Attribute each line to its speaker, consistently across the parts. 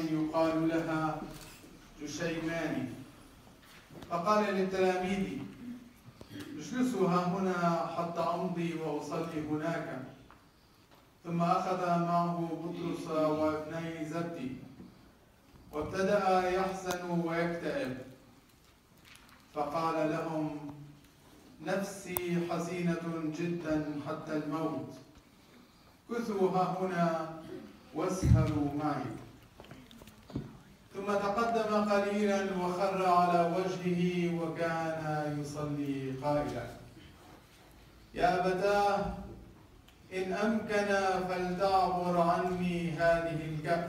Speaker 1: يقال لها جشيمان، فقال للتلاميذ: اجلسوا ها هنا حتى أمضي وأصلي هناك. ثم أخذ معه بطرس وابني زبدي وابتدأ يحزن ويكتئب، فقال لهم: نفسي حزينة جدا حتى الموت، كثوا ها هنا واسهروا معي. ثم تقدم قليلا وخر على وجهه وكان يصلي قائلا: يا أبتاه، إن أمكن فلتعبر عني هذه الكأس،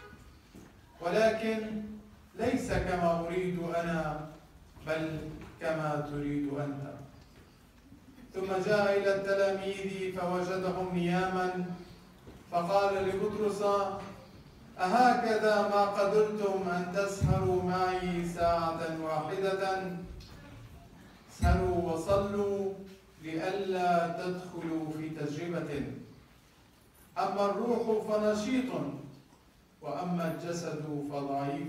Speaker 1: ولكن ليس كما أريد أنا بل كما تريد أنت. ثم جاء إلى التلاميذ فوجدهم نياما، فقال لبطرس: أهكذا ما قدرتم أن تسهروا معي ساعة واحدة؟ اسهروا وصلوا لئلا تدخلوا في تجربة. أما الروح فنشيط، وأما الجسد فضعيف.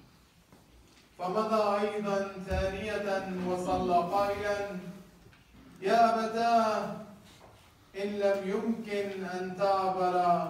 Speaker 1: فمضى أيضا ثانية وصلى قائلا: يا أبتاه، إن لم يمكن أن تعبر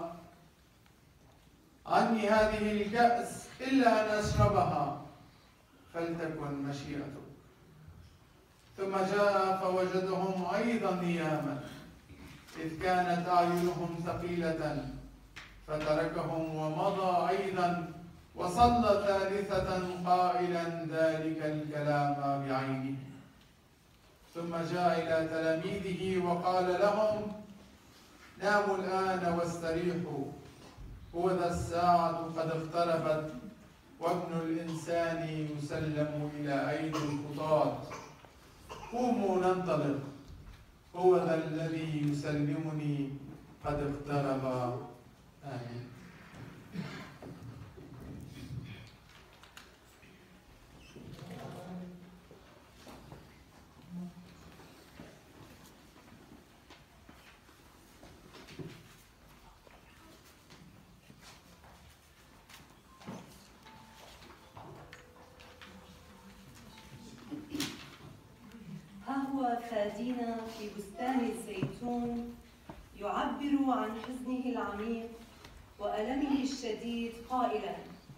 Speaker 1: عني هذه الكأس إلا أن أشربها، فلتكن مشيئتك. ثم جاء فوجدهم أيضا نياما، إذ كانت أعينهم ثقيلة، فتركهم ومضى أيضا وصلى ثالثة قائلا ذلك الكلام بعينه. ثم جاء إلى تلاميذه وقال لهم: ناموا الآن واستريحوا، هوذا الساعة قد اقتربت، وابن الإنسان يسلم إلى أيدي الخطاة. قوموا ننطلق، هوذا الذي يسلمني قد اقترب. آمين.
Speaker 2: فادينا في بستان الزيتون يعبر عن حزنه العميق وألمه الشديد قائلا: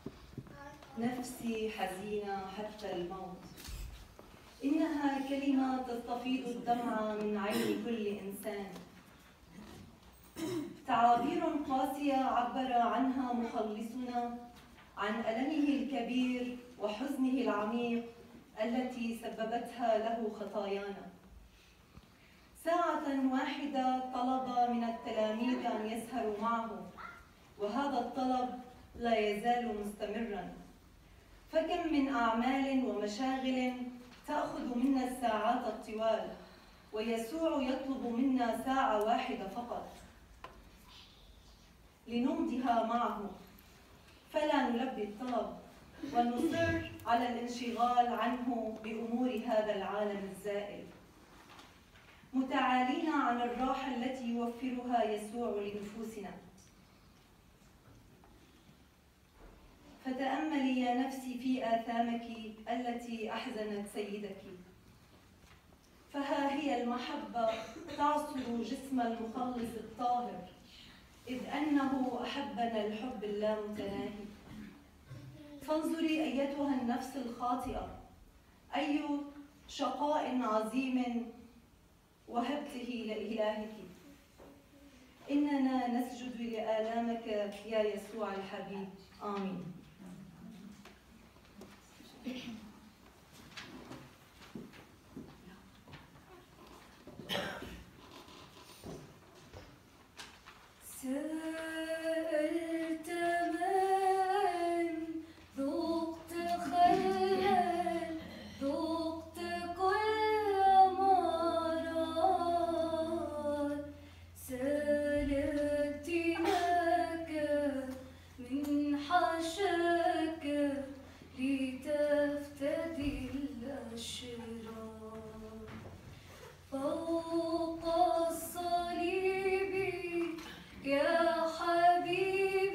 Speaker 2: نفسي حزينة حتى الموت. إنها كلمة تستفيض الدمع من عين كل إنسان. تعابير قاسية عبر عنها مخلصنا عن ألمه الكبير وحزنه العميق التي سببتها له خطايانا. ساعة واحدة طلب من التلاميذ أن يسهروا معه، وهذا الطلب لا يزال مستمراً. فكم من أعمال ومشاغل تأخذ منا الساعات الطوال، ويسوع يطلب منا ساعة واحدة فقط لنمضيها معه. فلا نلبي الطلب ونصر على الانشغال عنه بأمور هذا العالم الزائل، متعالين عن الراحة التي يوفرها يسوع لنفوسنا. فتأملي يا نفسي في آثامك التي أحزنت سيدك، فها هي المحبة تعصر جسم المخلص الطاهر، إذ أنه أحبنا الحب اللامتناهي. فانظري أيتها النفس الخاطئة، أي شقاء عظيم وهبته لإلهك. إننا نسجد لآلامك يا يسوع الحبيب. آمين.
Speaker 3: سألت من ذقت خيرا، ذقت كل مرار، سألتناك من حشاك لتفتدي الأشرار. فوق الصليب يا حبيبي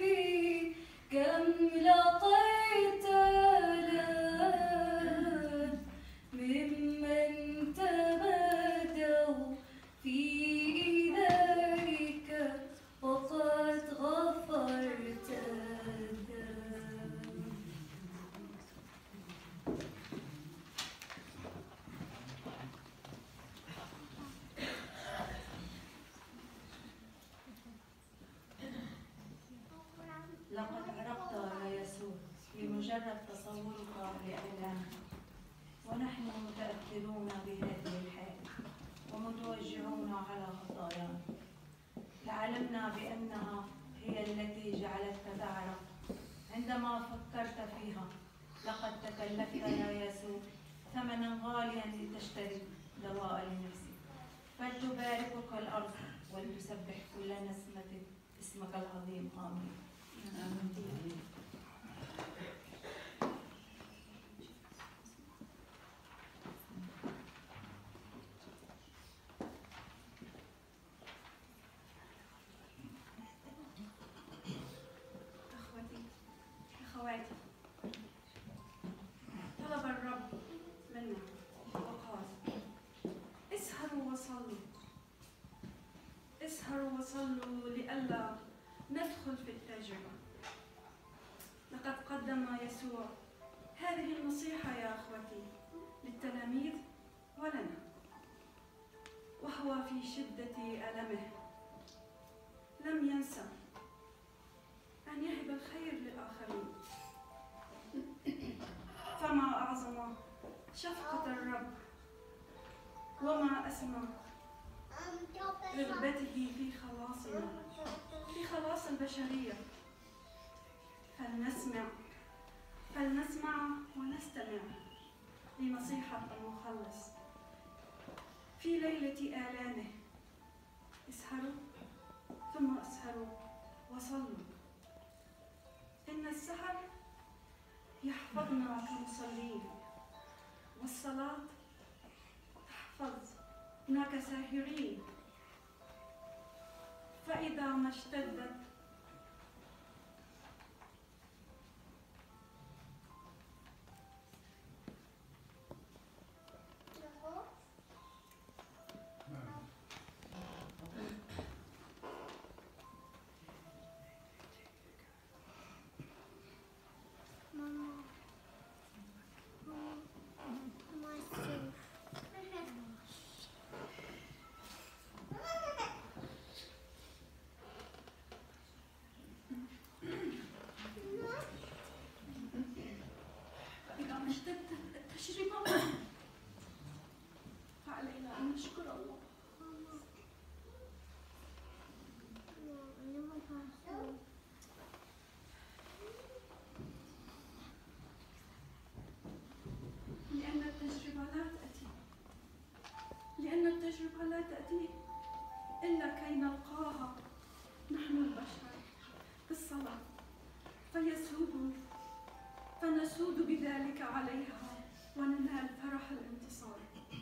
Speaker 2: لقد عرقت يا يسوع لمجرد تصورك لإعلانك، ونحن متأثرون بهذه الحالة ومتوجعون على خطايانا، لعلمنا بأنها هي التي جعلتك تعرق. عندما فكرت فيها لقد تكلفت يا يسوع ثمنا غاليا لتشتري دواء لنفسك، فلتباركك الأرض ولتسبح كل نسمة اسمك العظيم. آمين. آمين.
Speaker 4: أخوتي أخواتي، طلب الرب منا وقال: اسهروا وصلوا، اسهروا وصلوا لئلا ندخل في التجربة. لقد قدم يسوع هذه النصيحة يا أخوتي للتلاميذ ولنا، وهو في شدة ألمه لم ينسى أن يهب الخير للآخرين. فما أعظم شفقة الرب، وما أسمى رغبته في خلاصنا، في خلاص البشرية. فلنسمع ونستمع لنصيحة المخلص في ليلة آلامه: اسهروا ثم اسهروا وصلوا. إن السهر يحفظنا كمصلين، والصلاة تحفظنا كساهرين. فإذا ما اشتدت التجربة، فعلينا أن نشكر الله. لأن التجربة لا تأتي إلا كي نلقاها نحن البشر بالصلاة، فنسود بذلك عليها وننال فرح الانتصار.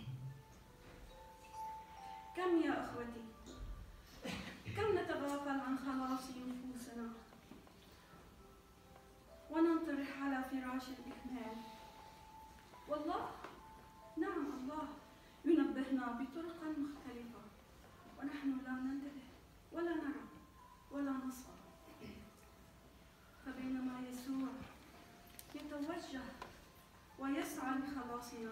Speaker 4: كم يا أخوتي، كم نتغافل عن خلاص نفوسنا وننطرح على فراش الإهمال. والله، نعم، الله ينبهنا بطرق مختلفة ونحن لا ننتبه ولا نرى ولا نصغر. فبينما يسوع يتوجه ويسعى لخلاصنا،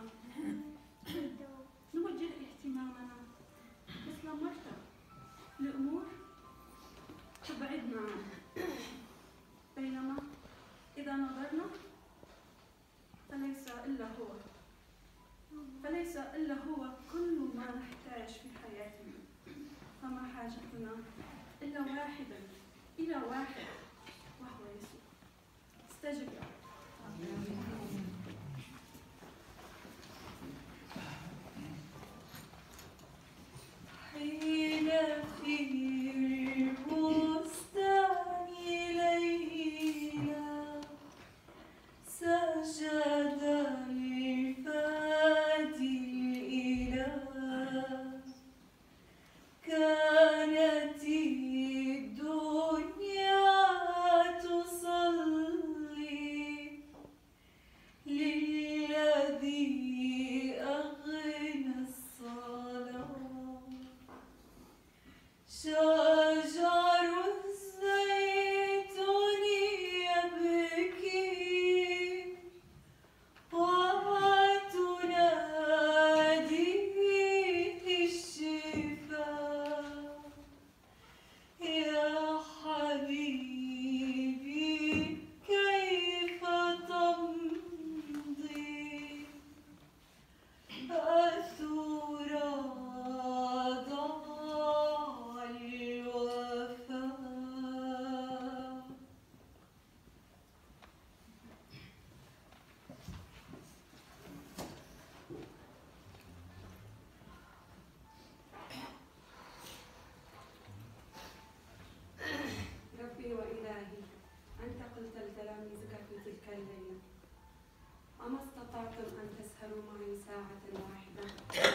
Speaker 4: نوجه اهتمامنا مثل مرتا لأمور تبعدنا عنه. بينما إذا نظرنا فليس إلا هو كل ما نحتاج في حياتنا. فما حاجتنا إلا إلى واحد، وهو يسوع. استجب يا رب.
Speaker 2: حين في بستان ليلى سجد لفادي الإله، كانت الدنيا تصلي،
Speaker 4: تلاميذك في تلك الليلة، أما استطعتم أن تسهروا معي ساعة واحدة؟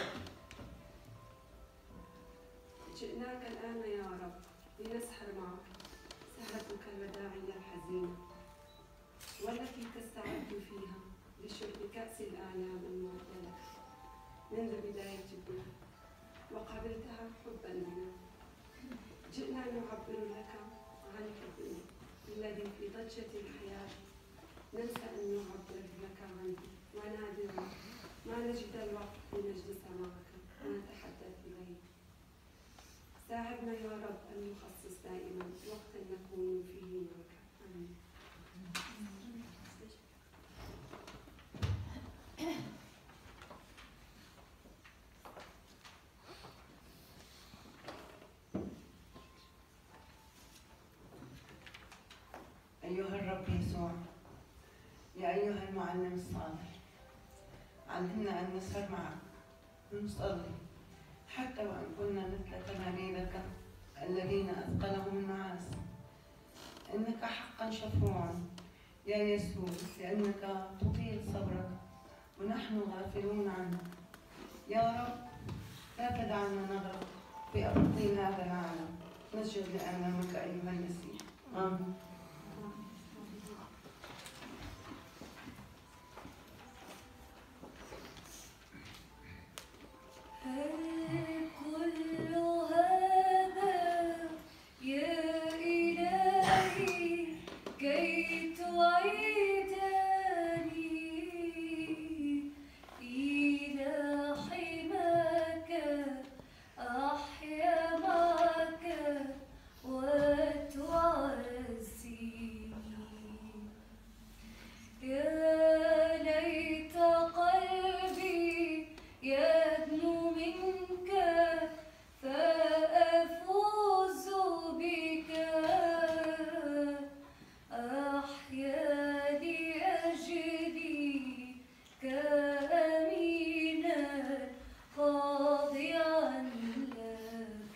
Speaker 4: جئناك الآن يا رب لنسهر معك سهرتك الوداعية الحزينة، والتي تستعد فيها لشرب كأس الآلام المعطى لك منذ بداية الدنيا وقبلتها حبا بنا. جئنا نعبر لك عن حبنا الذي في ضجة الحياة ننسى أن نعبر لك عنه، ونادرا ما نجد الوقت لنجلس معك ونتحدث إليه. ساعدنا يا رب أن نخصص دائما وقتا نكون فيه معك. آمين.
Speaker 5: أيها الرب يسوع، يا أيها المعلم الصالح، علمنا أن نسهر معك ونصلي حتى وإن كنا مثل تلاميذك الذين أثقلهم النعاس. إنك حقا شفوع يا يسوع، لأنك تطيل صبرك ونحن غافلون عنك. يا رب لا تدعنا نغرق في أبطين هذا العالم. نسجد لأمامك أيها المسيح. آمين.
Speaker 3: كل هذا يا إلهي كي تعيدني إلى حماك، أحيا معك وتعزيني. يا ليت قلبي يدنو منك فأفوز بك، أحيا لأجلك أمينا خاضعا لك.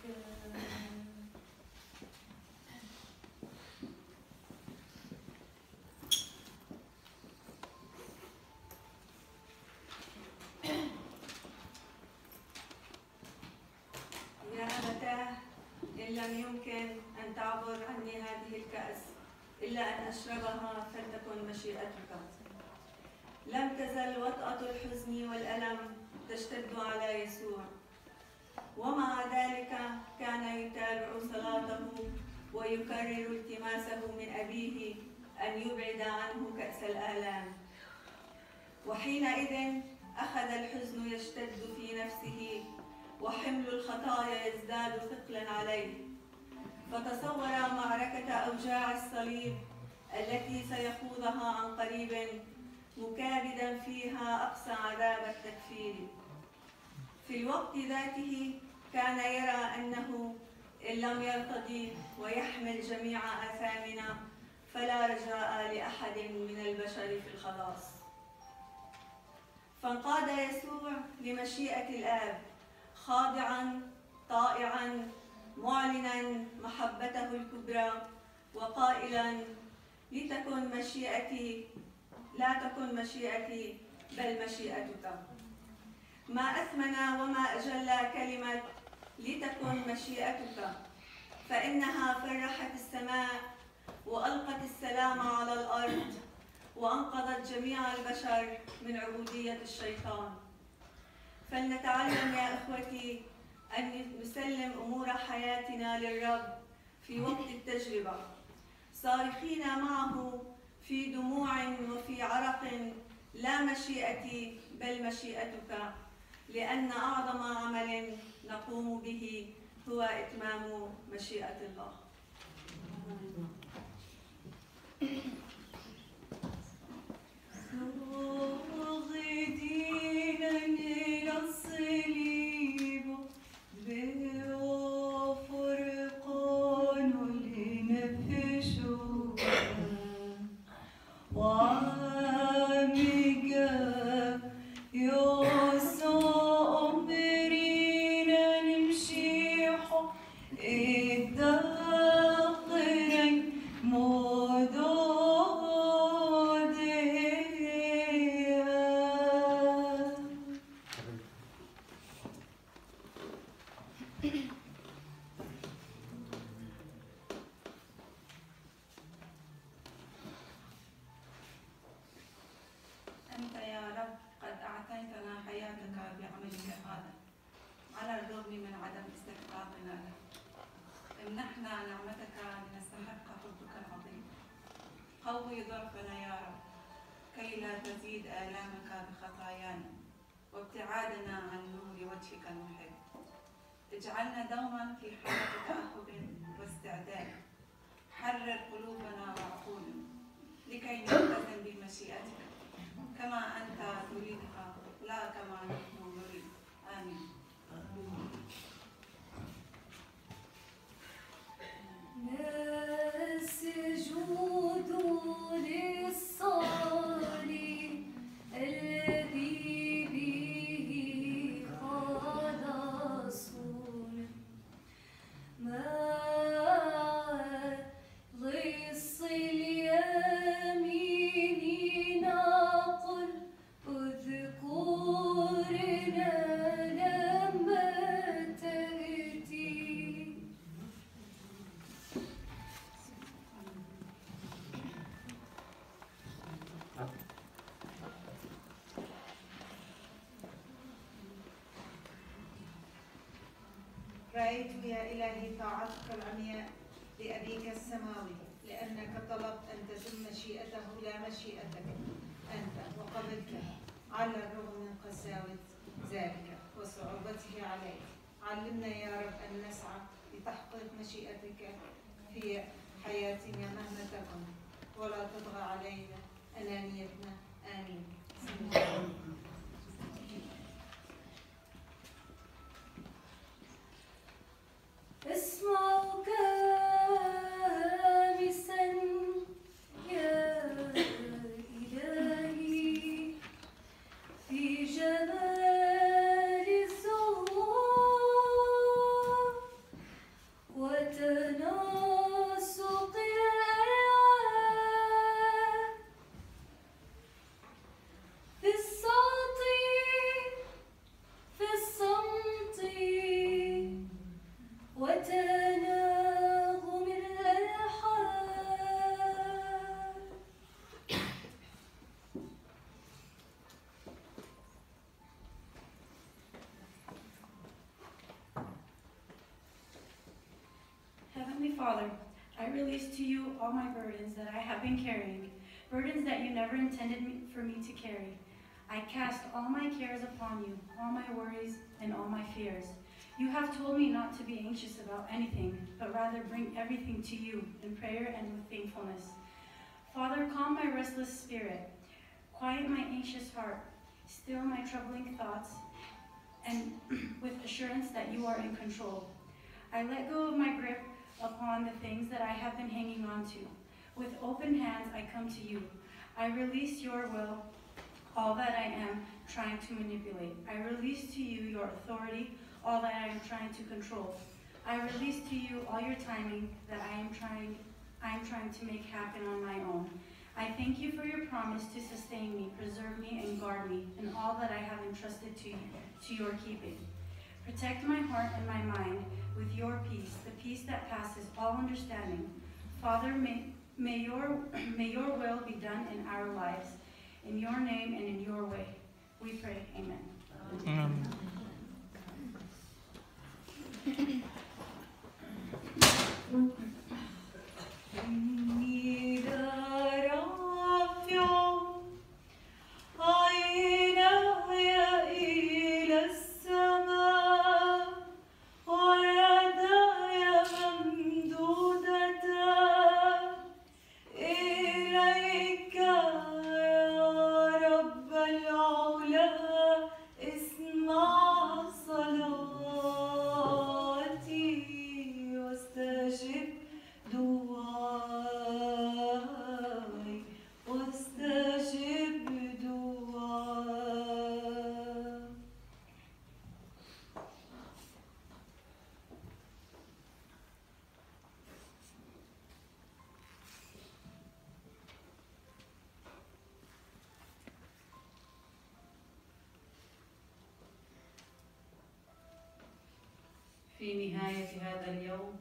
Speaker 2: يا أبتاه، إن لم يمكن أن تعبر عني هذه الكأس إلا أن أشربها فلتكن مشيئتك. لم تزل وطأة الحزن والألم تشتد على يسوع، ومع ذلك كان يتابع صلاته ويكرر التماسه من أبيه أن يبعد عنه كأس الآلام. وحينئذ أخذ الحزن يشتد في نفسه وحمل الخطايا يزداد ثقلا عليه، فتصور معركة أوجاع الصليب التي سيخوضها عن قريب، مكابدا فيها أقصى عذاب التكفير. في الوقت ذاته كان يرى أنه إن لم يرتضي ويحمل جميع آثامنا فلا رجاء لأحد من البشر في الخلاص. فانقاد يسوع لمشيئة الآب، خاضعا طائعا معلنا محبته الكبرى وقائلا: لتكن مشيئتي لا تكن مشيئتي بل مشيئتك. ما أثمن وما أجل كلمة لتكن مشيئتك، فإنها فرحت السماء وألقت السلام على الأرض وأنقذت جميع البشر من عبودية الشيطان. فلنتعلم يا إخوتي أن نسلم أمور حياتنا للرب في وقت التجربة، صارخين معه في دموع وفي عرق: لا مشيئتي بل مشيئتك، لأن أعظم عمل نقوم به هو إتمام مشيئة الله.
Speaker 6: صاغدين إلى الصليب وفرقان لنفشوا وعامقا يسوع أمرنا نمشيح الداخل مدوح
Speaker 7: قوي ضعفنا يا رب كي لا تزيد آلامك بخطايانا وابتعادنا عن نور وجهك المحب. اجعلنا دوما في حالة تأهب واستعداد. حرر قلوبنا وعقولنا لكي نلتزم بمشيئتك كما أنت تريدها لا كما نحن نريد. آمين.
Speaker 3: نسجد للصليب الذي به خلصنا مع غص اليمين نقل اذكرنا لما تأتي.
Speaker 8: رأيت يا إلهي طاعتك العمياء لأبيك السماوي، لأنك طلبت أن تتم مشيئته لا مشيئتك أنت، وقبلتها على الرغم من قساوة ذلك وصعوبته عليك. علمنا يا رب أن نسعى لتحقيق مشيئتك في حياتنا مهما تكن، ولا تطغى علينا أنانيتنا. آمين.
Speaker 3: اسمعك هامسا يا إلهي في جمال الزهور وتناسق الألوان في الصوت في الصمت وتناغم الألحان.
Speaker 9: Heavenly Father, I release to you all my burdens that I have been carrying, burdens that you never intended for me to carry. I cast all my cares upon you, all my worries and all my fears. You have told me not to be anxious about anything, but rather bring everything to you in prayer and with thankfulness. Father, calm my restless spirit, quiet my anxious heart, still my troubling thoughts, and with assurance that you are in control. I let go of my grip upon the things that I have been hanging on to. With open hands, I come to you. I release your will, all that I am trying to manipulate. I release to you your authority, all that I am trying to control. I release to you all your timing that I am trying to make happen on my own. I thank you for your promise to sustain me, preserve me, and guard me in all that I have entrusted to you, to your keeping. Protect my heart and my mind with your peace, the peace that passes all understanding. Father, may your will be done in our lives, in your name and in your way. We pray, amen.
Speaker 10: Amen.
Speaker 6: إني رافع عيناي إلى السماء ويداي ممدودتان إليك يا رب العلا، اسمع صلاتي واستجب دعائي واستجب دعائي.
Speaker 7: في نهاية هذا اليوم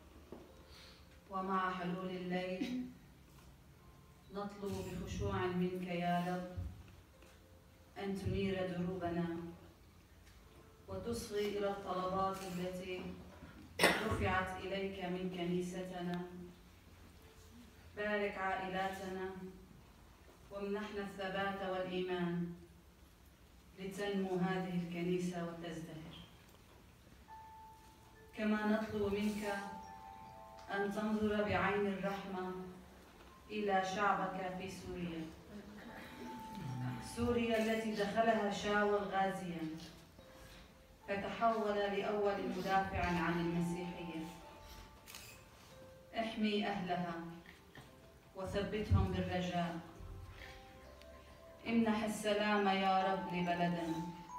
Speaker 7: ومع حلول الليل نطلب بخشوع منك يا رب أن تنير دروبنا وتصغي إلى الطلبات التي رفعت إليك من كنيستنا بارك عائلاتنا وامنحنا الثبات والإيمان لتنمو هذه الكنيسة وتزدهر. كما نطلب منك أن تنظر بعين الرحمة إلى شعبك في سوريا، سوريا التي دخلها شاول غازيا فتحول لأول مدافع عن المسيحية. احمي أهلها وثبتهم بالرجاء. امنح السلام يا رب لبلدنا.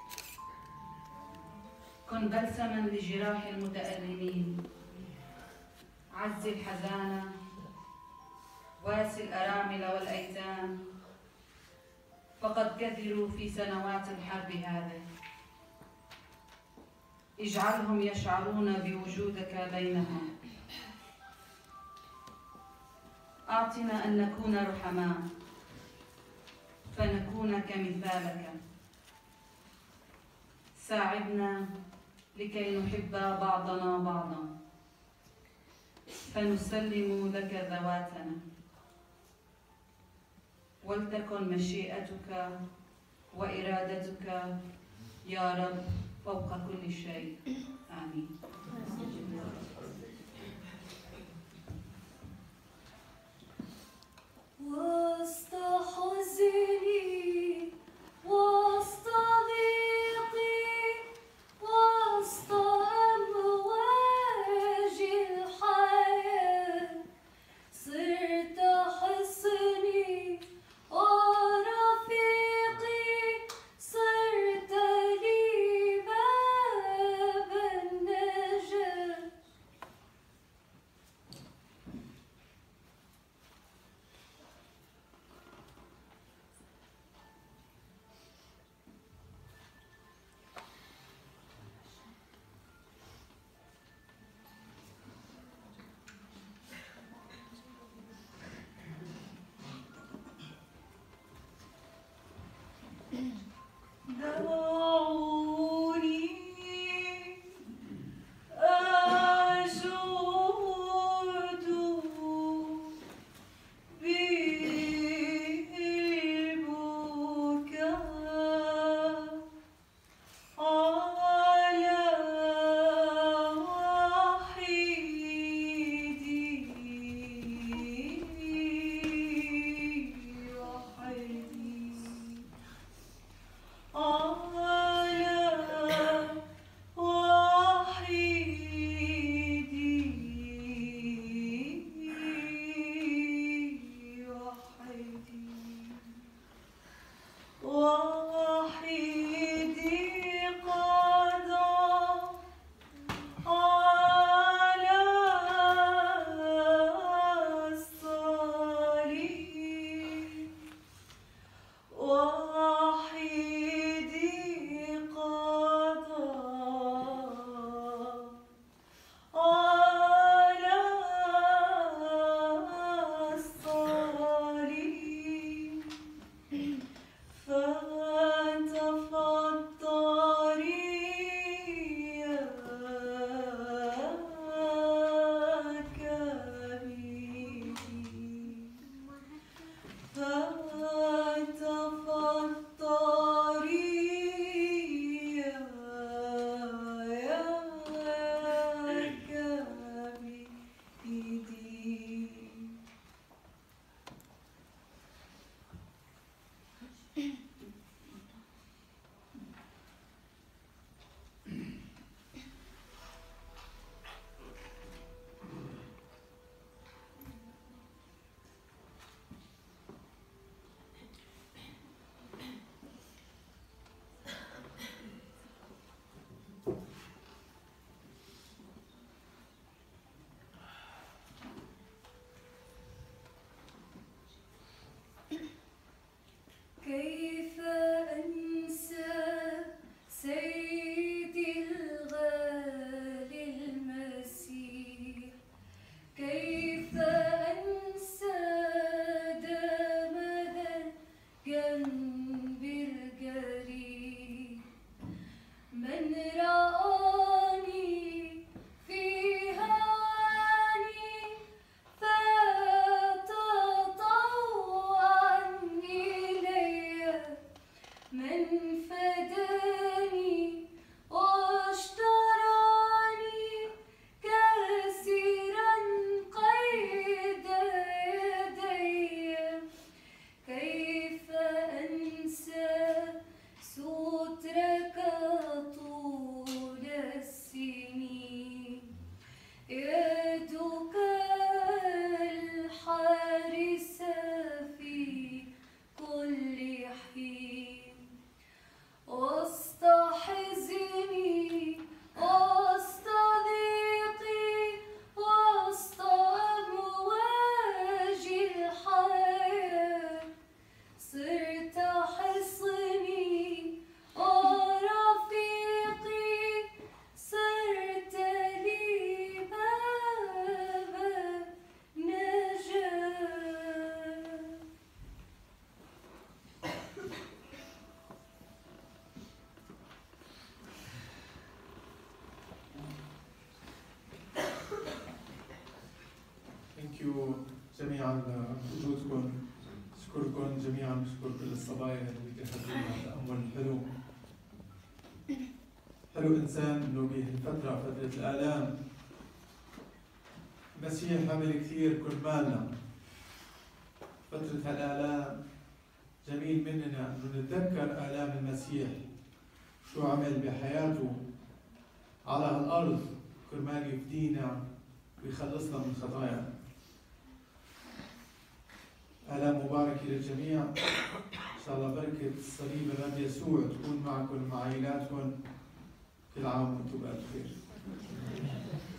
Speaker 7: كن بلسما لجراح المتألمين. عز الحزانة، واسي الأرامل والأيتام، فقد كثروا في سنوات الحرب هذه. اجعلهم يشعرون بوجودك بينهم. أعطنا أن نكون رحماء فنكون كمثالك. ساعدنا لكي نحب بعضنا بعضا فنسلم لك ذواتنا. ولتكن مشيئتك وإرادتك يا رب فوق كل شيء. آمين.
Speaker 3: وسط حزني وسط ضيقي وسط أمواج الحياة صرت حصني ورفيقي، صرت لي باب النجاة.
Speaker 1: جميعا لوجودكم. أشكركم جميعا، بشكر كل الصبايا اللي بيحضرونا التأمل الحلو. حلو إنسان إنه بهالفترة، فترة الآلام، المسيح عمل كثير كرمالنا. فترة هالآلام جميل مننا إنه نتذكر آلام المسيح، شو عمل بحياته على هالأرض كرمال يفدينا ويخلصنا من خطايانا. آلام مباركة للجميع. إن شاء الله بركة الصليب الرب يسوع تكون معكم ومع عائلاتكم. كل عام وأنتم بألف خير.